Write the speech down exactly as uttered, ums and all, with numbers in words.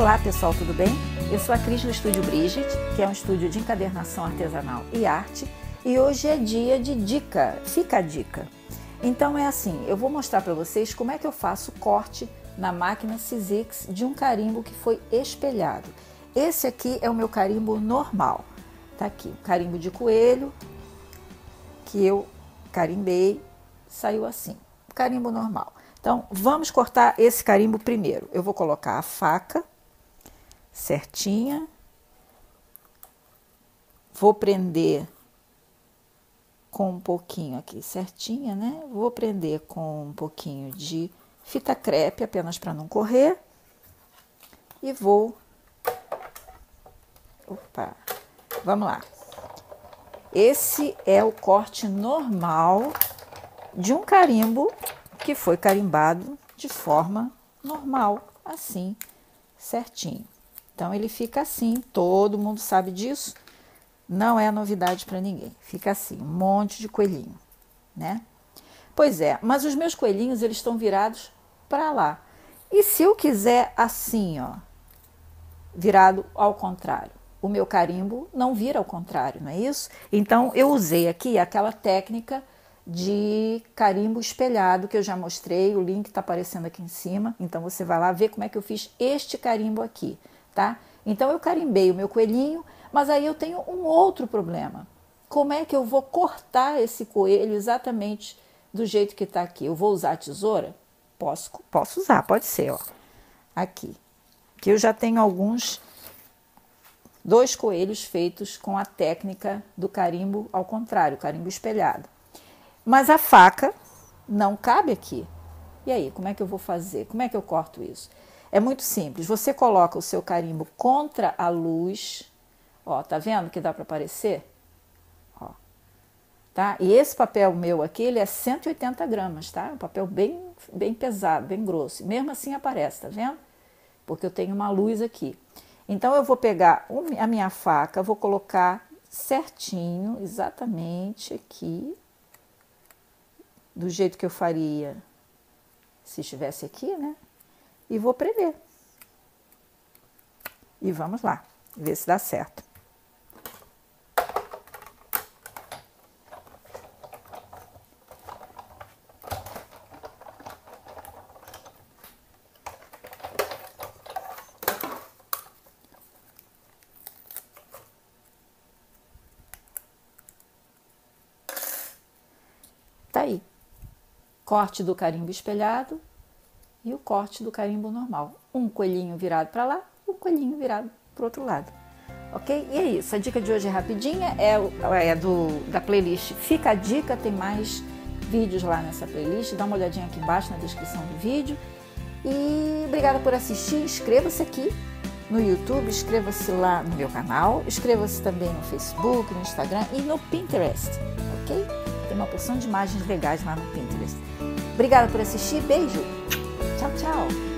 Olá pessoal, tudo bem? Eu sou a Cris do Estúdio Bridget, que é um estúdio de encadernação artesanal e arte, e hoje é dia de dica, fica a dica. Então é assim, eu vou mostrar para vocês como é que eu faço corte na máquina Sizzix de um carimbo que foi espelhado. Esse aqui é o meu carimbo normal, tá aqui, o carimbo de coelho, que eu carimbei, saiu assim, carimbo normal. Então, vamos cortar esse carimbo primeiro. Eu vou colocar a faca certinha, vou prender com um pouquinho aqui certinha, né? Vou prender com um pouquinho de fita crepe, apenas para não correr. E vou... Opa! Vamos lá. Esse é o corte normal de um carimbo que foi carimbado de forma normal, assim, certinho. Então, ele fica assim, todo mundo sabe disso, não é novidade para ninguém. Fica assim, um monte de coelhinho, né? Pois é, mas os meus coelhinhos, eles estão virados para lá. E se eu quiser assim, ó, virado ao contrário? O meu carimbo não vira ao contrário, não é isso? Então, eu usei aqui aquela técnica de carimbo espelhado que eu já mostrei, o link está aparecendo aqui em cima, então você vai lá ver como é que eu fiz este carimbo aqui, tá? Então eu carimbei o meu coelhinho, mas aí eu tenho um outro problema. Como é que eu vou cortar esse coelho exatamente do jeito que está aqui? Eu vou usar a tesoura? Posso, posso usar, pode ser, ó. Aqui, que eu já tenho alguns, dois coelhos feitos com a técnica do carimbo ao contrário, carimbo espelhado. Mas a faca não cabe aqui. E aí, como é que eu vou fazer? Como é que eu corto isso? É muito simples. Você coloca o seu carimbo contra a luz. Ó, tá vendo que dá para aparecer? Ó, tá? E esse papel meu aqui, ele é cento e oitenta gramas, tá? Um papel bem, bem pesado, bem grosso. Mesmo assim aparece, tá vendo? Porque eu tenho uma luz aqui. Então, eu vou pegar a minha faca, vou colocar certinho, exatamente aqui, do jeito que eu faria se estivesse aqui, né? E vou prender. E vamos lá, ver se dá certo. Tá aí. Corte do carimbo espelhado e o corte do carimbo normal. Um coelhinho virado para lá, um coelhinho virado para o outro lado. Ok? E é isso. A dica de hoje é rapidinha, é, é do, da playlist Fica a Dica, tem mais vídeos lá nessa playlist. Dá uma olhadinha aqui embaixo na descrição do vídeo. E obrigada por assistir. Inscreva-se aqui no YouTube, inscreva-se lá no meu canal, inscreva-se também no Facebook, no Instagram e no Pinterest. Ok? Tem uma porção de imagens legais lá no Pinterest. Obrigada por assistir, beijo, tchau, tchau!